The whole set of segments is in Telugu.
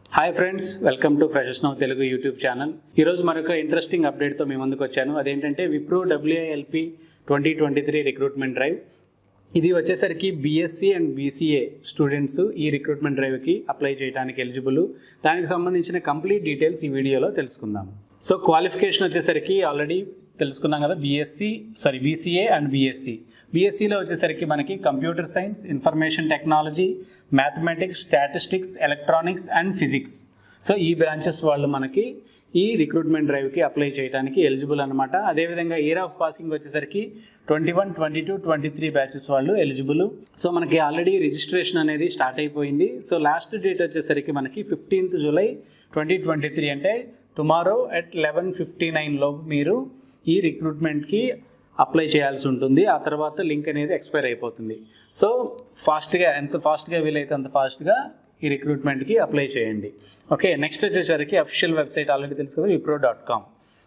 Hi friends, welcome to freshers now Telugu YouTube channel. ఈరోజు మరొక ఇంట్రెస్టింగ్ అప్డేట్తో మీ ముందుకు వచ్చాను. అదేంటంటే విప్రో WILP 2023 రిక్రూట్మెంట్ డ్రైవ్. ఇది వచ్చేసరికి బీఎస్సీ అండ్ బీసీఏ స్టూడెంట్స్ ఈ రిక్రూట్మెంట్ డ్రైవ్కి అప్లై చేయడానికి ఎలిజిబుల్. దానికి సంబంధించిన కంప్లీట్ డీటెయిల్స్ ఈ వీడియోలో తెలుసుకుందాం. సో క్వాలిఫికేషన్ వచ్చేసరికి ఆల్రెడీ తెలుసుకున్నాం కదా, బీసీఏ అండ్ బీఎస్సీ. బీఎస్సీలో వచ్చేసరికి మనకి computer science, information technology, mathematics, statistics, electronics and physics. So ఈ బ్రాంచెస్ వాళ్ళు మనకి ఈ రిక్రూట్మెంట్ డ్రైవ్కి అప్లై చేయడానికి ఎలిజిబుల్ అనమాట. అదేవిధంగా ఇయర్ ఆఫ్ పాసింగ్ వచ్చేసరికి 21, 22, 23 బ్యాచెస్ వాళ్ళు ఎలిజిబుల్. సో మనకి ఆల్రెడీ రిజిస్ట్రేషన్ అనేది స్టార్ట్ అయిపోయింది. సో లాస్ట్ డేట్ వచ్చేసరికి మనకి 15th జూలై 2023, అంటే టుమారో at 11:59 లోపు మీరు ఈ రిక్రూట్మెంట్కి అప్లై చేయాల్సి ఉంటుంది. ఆ తర్వాత లింక్ అనేది ఎక్స్పైర్ అయిపోతుంది. సో ఎంత ఫాస్ట్గా వీలైతే అంత ఫాస్ట్గా ఈ రిక్రూట్మెంట్కి అప్లై చేయండి. ఓకే, నెక్స్ట్ వచ్చేసరికి అఫీషియల్ వెబ్సైట్ ఆల్రెడీ తెలుసు కదా, wipro.com.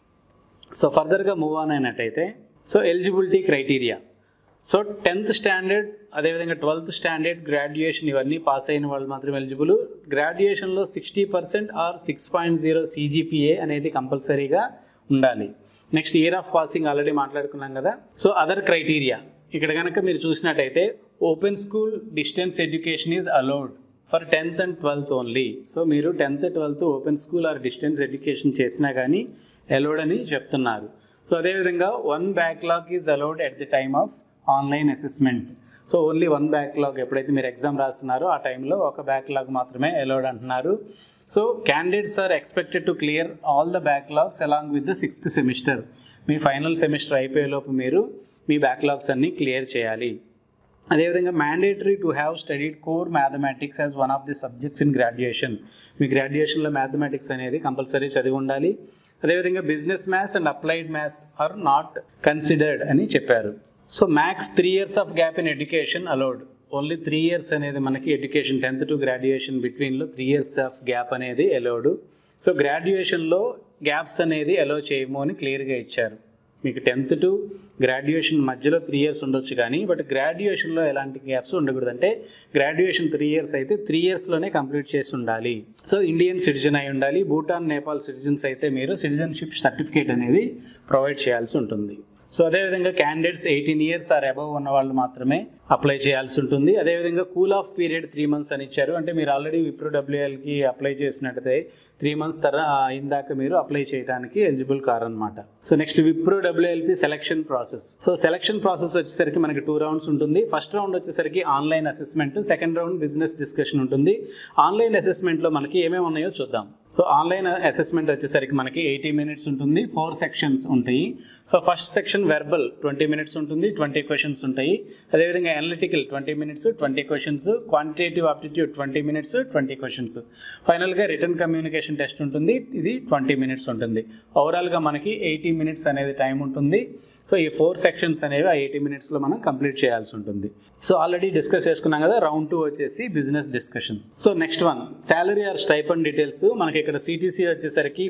సో ఫర్దర్గా మూవ్ ఆన్ అయినట్టయితే, so eligibility criteria. So 10th standard, అదేవిధంగా 12th స్టాండర్డ్, గ్రాడ్యుయేషన్ ఇవన్నీ పాస్ అయిన వాళ్ళు మాత్రం ఎలిజిబుల్. గ్రాడ్యుయేషన్లో 60% ఆర్ 6.0 CGPA అనేది కంపల్సరీగా ఉండాలి. Next year of passing already మాట్లాడుకున్నాం కదా. సో అదర్ క్రైటీరియా ఇక్కడ కనుక మీరు చూసినట్టయితే, open school distance education is allowed for 10th and 12th only. So మీరు 10th, 12th open school or distance education చేసినా కానీ అలౌడ్ అని చెప్తున్నారు. సో అదేవిధంగా 1 backlog is allowed at the time of online assessment. So only 1 backlog, ఎప్పుడైతే మీరు ఎగ్జామ్ రాస్తున్నారో ఆ టైంలో ఒక బ్యాక్లాగ్ మాత్రమే అలౌడ్ అంటున్నారు. So candidates are expected to clear all the backlogs along with the 6th semester. మీ ఫైనల్ సెమిస్టర్ అయిపోయేలోపు మీరు మీ బ్యాక్లాగ్స్ అన్నీ క్లియర్ చేయాలి. అదేవిధంగా mandatory to have studied core mathematics as one of the subjects in graduation. మీ గ్రాడ్యుయేషన్లో మ్యాథమెటిక్స్ అనేది కంపల్సరీ చదివి ఉండాలి. అదేవిధంగా business maths and applied maths are not considered అని చెప్పారు. So max 3 years of gap in education allowed. Only 3 years అనేది మనకి ఎడ్యుకేషన్ 10th to గ్రాడ్యుయేషన్ బిట్వీన్లో 3 years ఆఫ్ గ్యాప్ అనేది అలౌడ్. సో గ్రాడ్యుయేషన్లో గ్యాప్స్ అనేది అలౌ చేయము అని క్లియర్గా ఇచ్చారు. మీకు 10th to గ్రాడ్యుయేషన్ మధ్యలో 3 years ఉండొచ్చు కానీ, బట్ గ్రాడ్యుయేషన్లో ఎలాంటి గ్యాప్స్ ఉండకూడదు. అంటే గ్రాడ్యుయేషన్ 3 years అయితే 3 yearsలోనే కంప్లీట్ చేసి ఉండాలి. సో ఇండియన్ సిటిజన్ అయి ఉండాలి. భూటాన్, నేపాల్ సిటిజన్స్ అయితే మీరు సిటిజన్షిప్ సర్టిఫికేట్ అనేది ప్రొవైడ్ చేయాల్సి ఉంటుంది. సో అదేవిధంగా క్యాండిడేట్స్ 18 years ఆర్ అబవ్ ఉన్న వాళ్ళు మాత్రమే అప్లై చేయాల్సి ఉంటుంది. అదేవిధంగా కూల్ ఆఫ్ పీరియడ్ 3 months అని ఇచ్చారు. అంటే మీరు ఆల్రెడీ విప్రో WILకి అప్లై చేసినట్టయితే 3 months అయిందాక మీరు అప్లై చేయడానికి ఎలిజిబుల్ కారనమాట. So next Wipro WILP selection process. So selection process వచ్చేసరికి మనకి 2 rounds ఉంటుంది. ఫస్ట్ రౌండ్ వచ్చేసరికి online assessment, second round business discussion ఉంటుంది. ఆన్లైన్ అసెస్మెంట్లో మనకి ఏమేమి ఉన్నాయో చూద్దాం. సో ఆన్లైన్ అసెస్మెంట్ వచ్చేసరికి మనకి 80 minutes ఉంటుంది. 4 sections ఉంటాయి. So first section verbal 20 minutes ఉంటుంది, 20 questions ఉంటాయి. అదేవిధంగా analytical 20 minutes, 20 questions. Quantitative aptitude 20 minutes, 20 questions. ఫైనల్గా రిటర్న్ కమ్యూనికేషన్ టెస్ట్ ఉంటుంది, ఇది 20 minutes ఉంటుంది. ఓవరాల్గా మనకి 80 minutes అనేది టైం ఉంటుంది. సో ఈ 4 sections అనేవి ఆ 80 minutesలో మనం కంప్లీట్ చేయాల్సి ఉంటుంది. సో ఆల్రెడీ డిస్కస్ చేసుకున్నాం కదా. రౌండ్ 2 వచ్చేసి business discussion. So next one salary or stipend details. మనకి ఇక్కడ సిటీసీ వచ్చేసరికి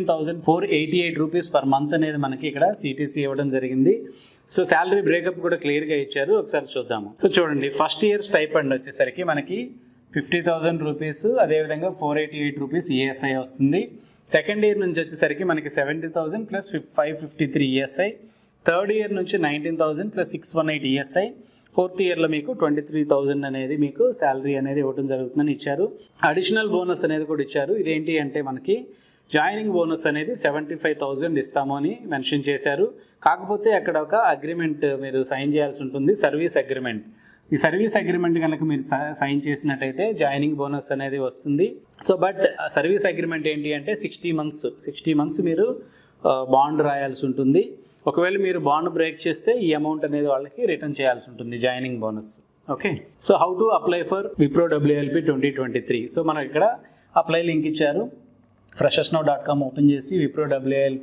15,488 రూపీస్ పర్ మంత్ అనేది మనకి ఇక్కడ సిటీసీ ఇవ్వడం జరిగింది. సో శాలరీ బ్రేకప్ కూడా క్లియర్గా ఇచ్చారు, ఒకసారి చూద్దాము. సో చూడండి, ఫస్ట్ ఇయర్ స్టైపెండ్ వచ్చేసరికి మనకి 50,000 రూపీస్, అదేవిధంగా 488 రూపీస్ ఈఎస్ఐ వస్తుంది. సెకండ్ ఇయర్ నుంచి వచ్చేసరికి మనకి 70,000 ప్లస్ 553 ఈఎస్ఐ. థర్డ్ ఇయర్ నుంచి 19,000 ప్లస్ 618 ఈఎస్ఐ. ఫోర్త్ ఇయర్లో మీకు 23,000 అనేది మీకు శాలరీ అనేది ఇవ్వడం జరుగుతుందని ఇచ్చారు. అడిషనల్ బోనస్ అనేది కూడా ఇచ్చారు. ఇదేంటి అంటే మనకి జాయినింగ్ బోనస్ అనేది 75,000 ఇస్తాము అని మెన్షన్ చేశారు. కాకపోతే అక్కడ ఒక అగ్రిమెంట్ మీరు సైన్ చేయాల్సి ఉంటుంది, సర్వీస్ అగ్రిమెంట్. ఈ సర్వీస్ అగ్రిమెంట్ కనుక మీరు సైన్ చేసినట్టయితే జాయినింగ్ బోనస్ అనేది వస్తుంది. సో బట్ సర్వీస్ అగ్రిమెంట్ ఏంటి అంటే 60 months మీరు బాండ్ రాయాల్సి ఉంటుంది. ఒకవేళ మీరు బాండ్ బ్రేక్ చేస్తే ఈ అమౌంట్ అనేది వాళ్ళకి రిటర్న్ చేయాల్సి ఉంటుంది, joining bonus. Okay, so how to apply for Wipro WILP 2023. So మనకి ఇక్కడ అప్లై లింక్ ఇచ్చారు. freshersnow.com ఓపెన్ చేసి విప్రో WILP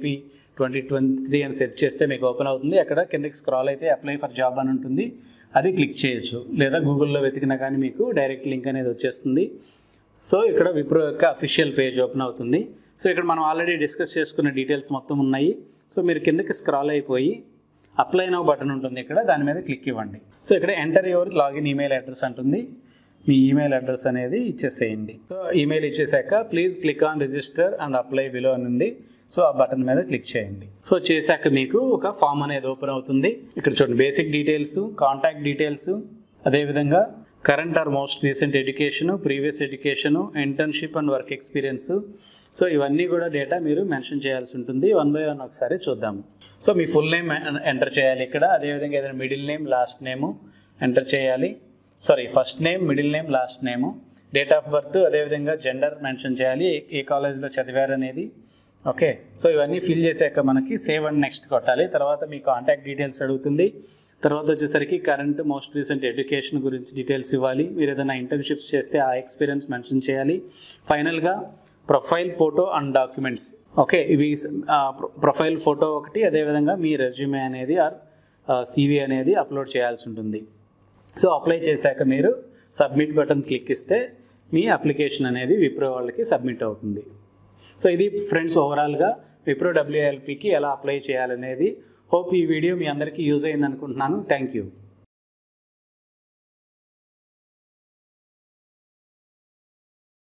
2023 అని సెర్చ్ చేస్తే మీకు ఓపెన్ అవుతుంది. అక్కడ కిందకి స్క్రాల్ అయితే అప్లై ఫర్ జాబ్ అని ఉంటుంది, అది క్లిక్ చేయొచ్చు. లేదా గూగుల్లో వెతికినా కానీ మీకు డైరెక్ట్ లింక్ అనేది వచ్చేస్తుంది. సో ఇక్కడ విప్రో యొక్క అఫీషియల్ పేజ్ ఓపెన్ అవుతుంది. సో ఇక్కడ మనం ఆల్రెడీ డిస్కస్ చేసుకున్న డీటెయిల్స్ మొత్తం ఉన్నాయి. సో మీరు కిందకి స్క్రాల్ అయిపోయి అప్లై నౌ బటన్ ఉంటుంది ఇక్కడ, దాని మీద క్లిక్ ఇవ్వండి. సో ఇక్కడ enter your login email address అంటుంది. మీ ఈమెయిల్ అడ్రస్ అనేది ఇచ్చేసేయండి. సో ఈమెయిల్ ఇచ్చేసాక please click on register and apply below అని ఉంది. సో ఆ బటన్ మీద క్లిక్ చేయండి. సో చేశాక మీకు ఒక ఫామ్ అనేది ఓపెన్ అవుతుంది. ఇక్కడ చూడండి, బేసిక్ డీటెయిల్స్, కాంటాక్ట్ డీటెయిల్స్, అదేవిధంగా current or most recent education, previous education, internship and work experience. So ఇవన్నీ కూడా డేటా మీరు మెన్షన్ చేయాల్సి ఉంటుంది. వన్ బై వన్ ఒకసారి చూద్దాము. సో మీ ఫుల్ నేమ్ ఎంటర్ చేయాలి ఇక్కడ. అదేవిధంగా ఏదైనా middle name, last name enter చేయాలి. First name, middle name, last name, date of birth, అదేవిధంగా జెండర్ మెన్షన్ చేయాలి, ఏ కాలేజ్లో చదివారు అనేది. ఓకే, సో ఇవన్నీ ఫిల్ చేశాక మనకి సేవ్ అండ్ నెక్స్ట్ కొట్టాలి. తర్వాత మీ కాంటాక్ట్ డీటెయిల్స్ అడుగుతుంది. తర్వాత వచ్చేసరికి కరెంట్ మోస్ట్ రీసెంట్ ఎడ్యుకేషన్ గురించి డీటెయిల్స్ ఇవ్వాలి. మీరు ఏదైనా ఇంటర్న్షిప్స్ చేస్తే ఆ ఎక్స్పీరియన్స్ మెన్షన్ చేయాలి. ఫైనల్గా profile photo and documents. Okay, ఇవి ప్రొఫైల్ ఫోటో ఒకటి, అదేవిధంగా మీ రెజ్యూమే అనేది ఆర్ CV అనేది అప్లోడ్ చేయాల్సి ఉంటుంది. సో అప్లై చేశాక మీరు సబ్మిట్ బటన్ క్లిక్ ఇస్తే మీ అప్లికేషన్ అనేది విప్రో వాళ్ళకి సబ్మిట్ అవుతుంది. సో ఇది ఫ్రెండ్స్ ఓవరాల్గా విప్రో WILPకి ఎలా అప్లై చేయాలనేది. హోప్ ఈ వీడియో మీ అందరికీ యూజ్ అయింది అనుకుంటున్నాను. Thank you.